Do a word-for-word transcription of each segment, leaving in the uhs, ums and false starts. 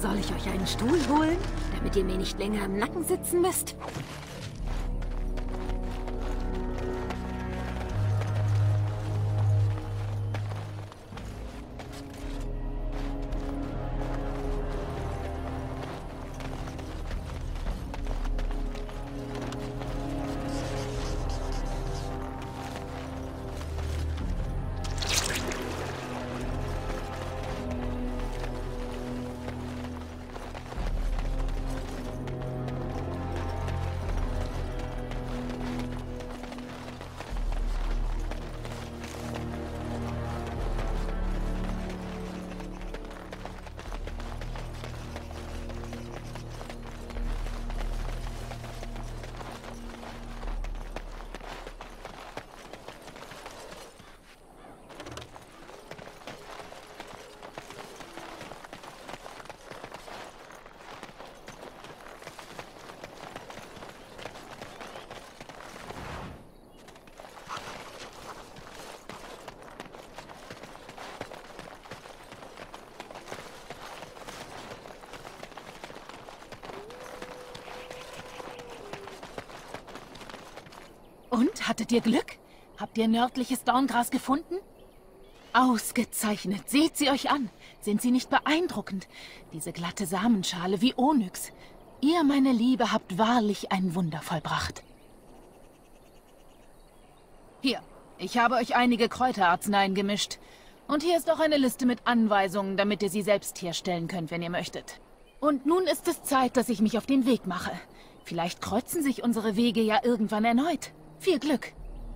Soll ich euch einen Stuhl holen, damit ihr mir nicht länger im Nacken sitzen müsst? Und, hattet ihr Glück? Habt ihr nördliches Dorngras gefunden? Ausgezeichnet. Seht sie euch an. Sind sie nicht beeindruckend? Diese glatte Samenschale wie Onyx. Ihr, meine Liebe, habt wahrlich ein Wunder vollbracht. Hier, ich habe euch einige Kräuterarzneien gemischt. Und hier ist auch eine Liste mit Anweisungen, damit ihr sie selbst herstellen könnt, wenn ihr möchtet. Und nun ist es Zeit, dass ich mich auf den Weg mache. Vielleicht kreuzen sich unsere Wege ja irgendwann erneut. Viel Glück!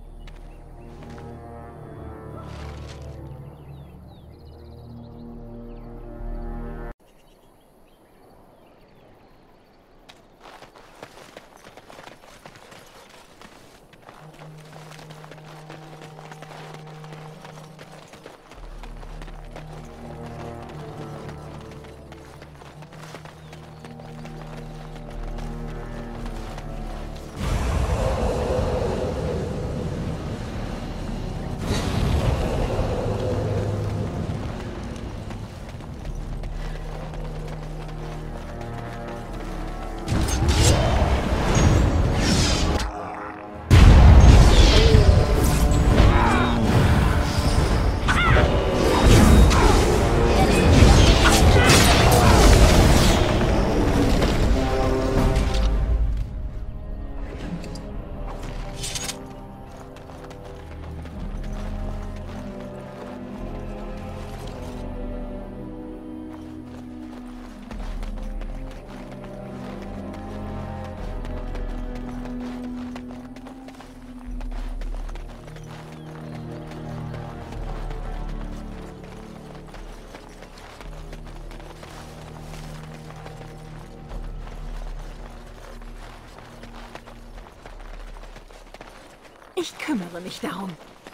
Ich kümmere mich darum.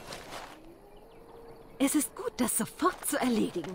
Es ist gut, das sofort zu erledigen.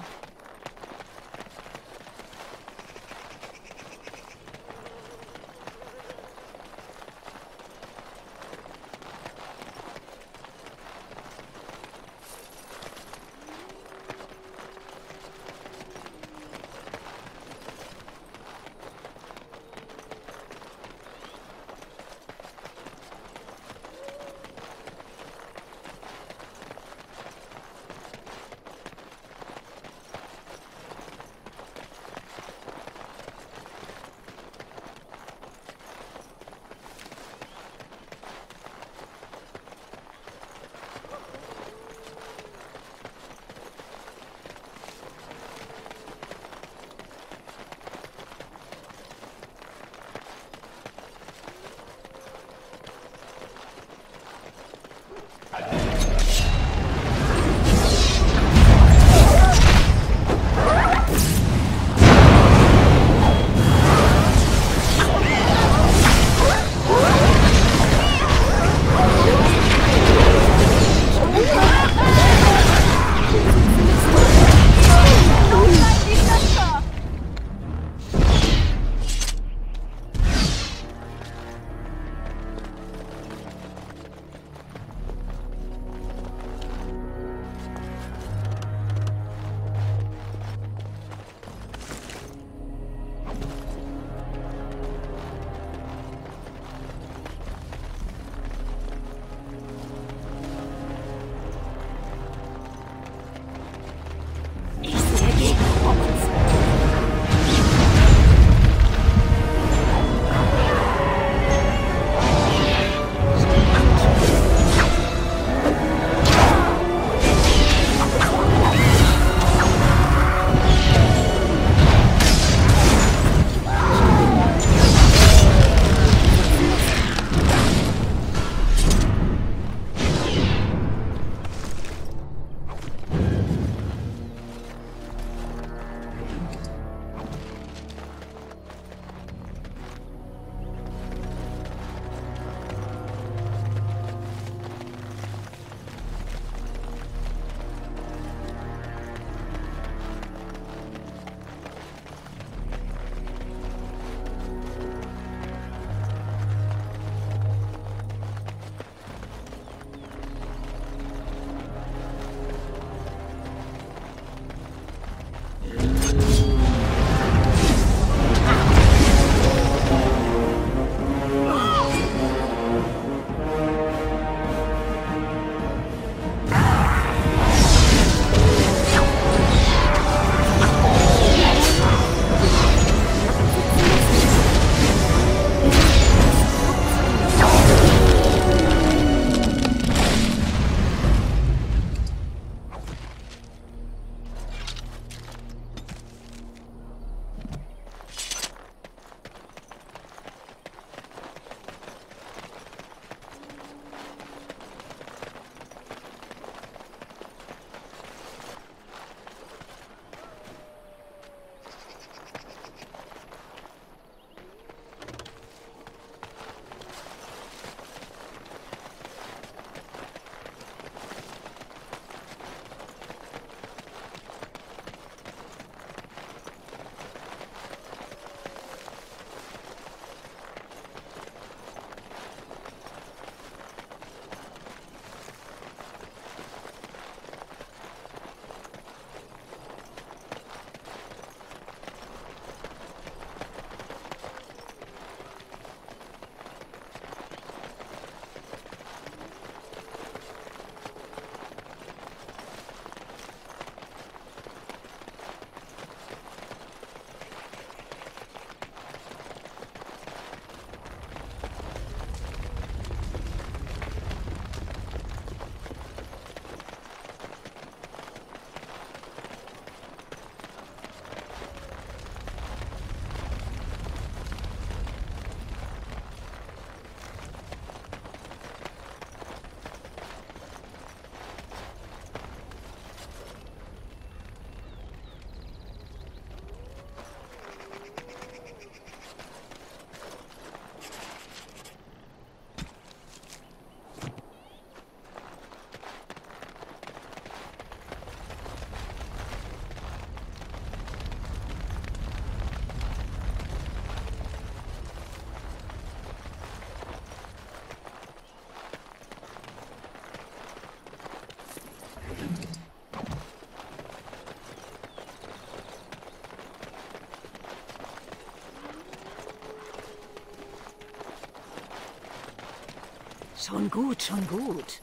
Schon gut, schon gut.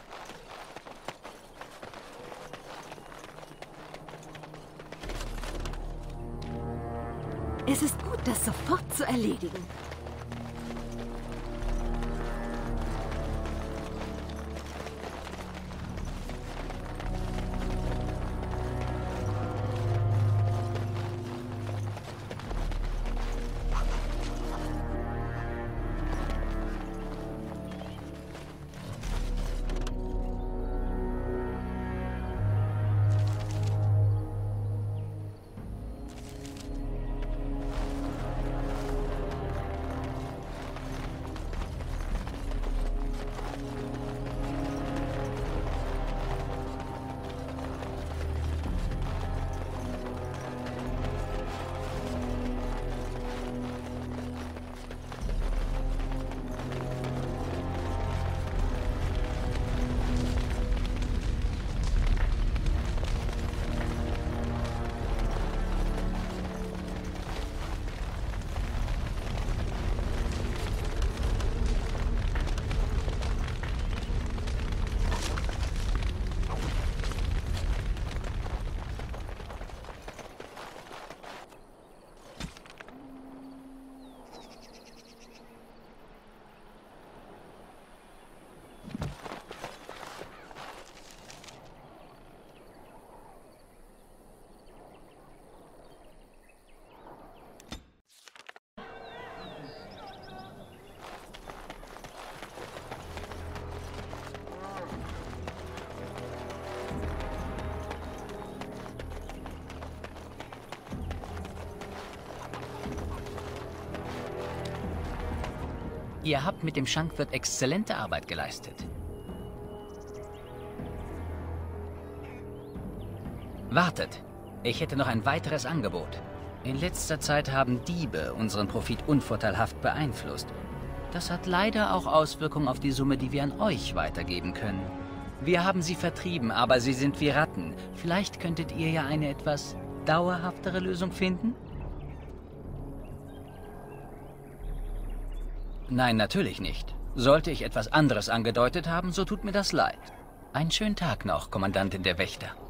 Es ist gut, das sofort zu erledigen. Ihr habt mit dem Schankwirt exzellente Arbeit geleistet. Wartet, ich hätte noch ein weiteres Angebot. In letzter Zeit haben Diebe unseren Profit unvorteilhaft beeinflusst. Das hat leider auch Auswirkungen auf die Summe, die wir an euch weitergeben können. Wir haben sie vertrieben, aber sie sind wie Ratten. Vielleicht könntet ihr ja eine etwas dauerhaftere Lösung finden? Nein, natürlich nicht. Sollte ich etwas anderes angedeutet haben, so tut mir das leid. Einen schönen Tag noch, Kommandantin der Wächter.